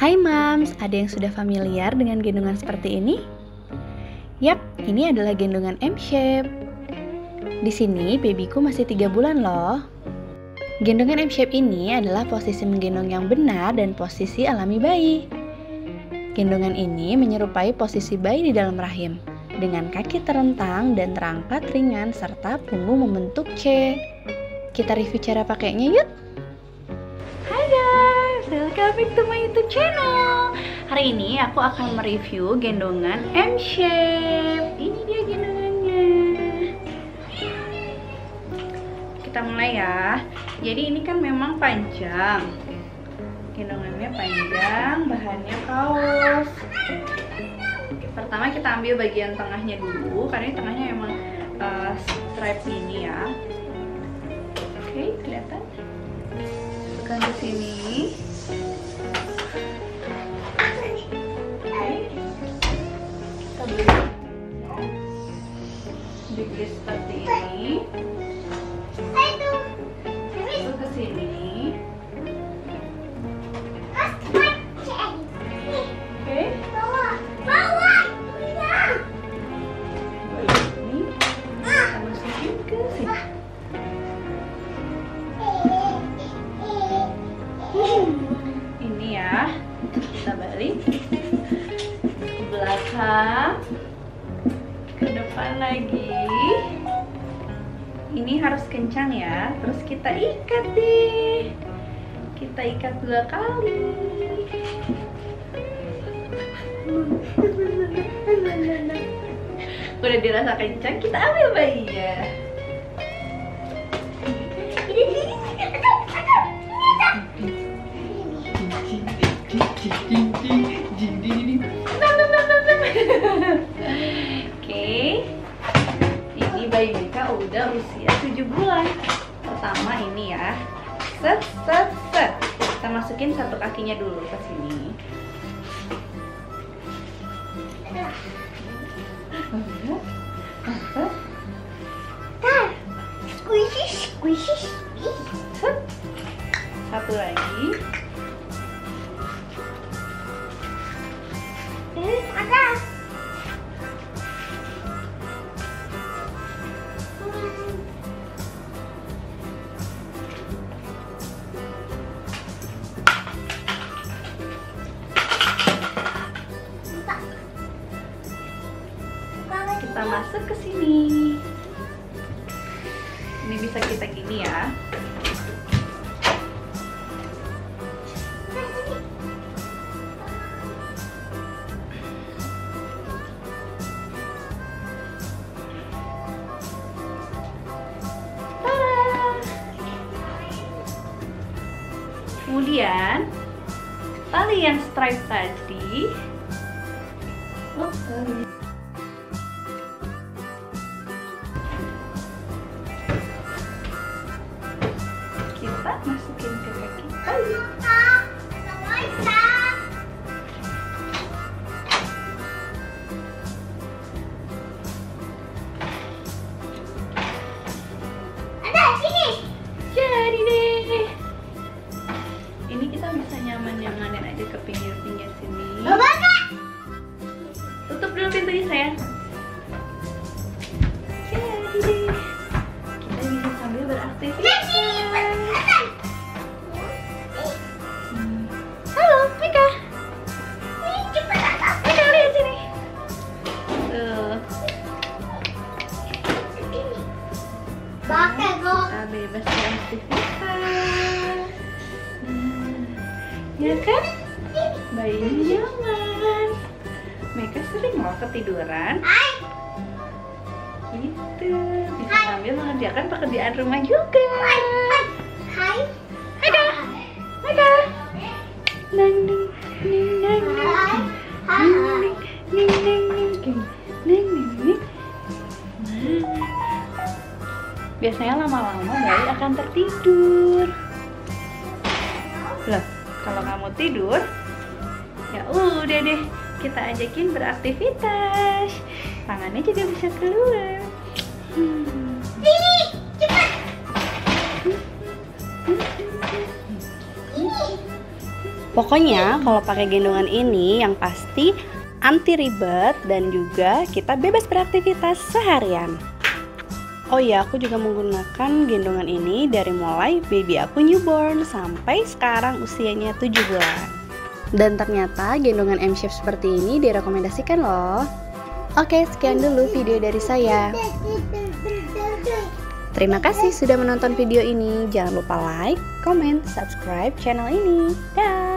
Hai Mams, ada yang sudah familiar dengan gendongan seperti ini? Yap, ini adalah gendongan M-shape. Di sini babyku masih 3 bulan loh. Gendongan M-shape ini adalah posisi menggendong yang benar dan posisi alami bayi. Gendongan ini menyerupai posisi bayi di dalam rahim, dengan kaki terentang dan terangkat ringan serta punggung membentuk C. Kita review cara pakainya yuk! Hai guys, welcome back to my YouTube channel. Hari ini aku akan mereview gendongan M-shape. Ini dia gendongannya. Kita mulai ya. Jadi ini kan memang panjang. Gendongannya panjang, bahannya kaos. Pertama kita ambil bagian tengahnya dulu, karena ini tengahnya emang stripe ini ya. Oke, kelihatan? Tekan ke sini. Oke. Kita beli seperti ini. Itu ke sini. Ini ya, kita balik ke belakang, ke depan lagi. Ini harus kencang ya, terus kita ikat deh. Kita ikat 2 kali. Udah dirasa kencang, kita ambil bayinya. Oke, ini bayi Mika udah usia 7 bulan. Pertama ini ya, set. Kita masukin satu kakinya dulu ke sini. Squishy. Set. Satu lagi. Kita masuk ke sini. Ini bisa kita gini ya. Kemudian tali yang stripe tadi, kita masukin ke kaki tali. Jadi deh. Ini kita bisa nyaman-nyamanin aja ke pinggir-pinggir sini. Tutup dulu pintunya sayang. Jadi deh, kita bisa sambil beraktivitas. Halo, Mika. Mika lihat sini. Tuh. Kita bebas beraktivitas. Ya kan? Bayinya nyaman. Mereka sering loh ketiduran. Gitu. Bisa sambil mengerjakan pekerjaan rumah juga. Hai Kak. Nang ning ning nang ning ning ning. Biasanya lama-lama bayi akan tertidur. Loh, kalau kamu tidur, ya udah deh, kita ajakin beraktivitas. Tangannya juga bisa keluar. Sini, cepat. Pokoknya kalau pakai gendongan ini yang pasti anti ribet dan juga kita bebas beraktivitas seharian. Oh ya, aku juga menggunakan gendongan ini dari mulai baby aku newborn sampai sekarang usianya 7 bulan. Dan ternyata gendongan M-Shape seperti ini direkomendasikan loh. Oke, sekian dulu video dari saya. Terima kasih sudah menonton video ini. Jangan lupa like, comment, subscribe channel ini. Dah.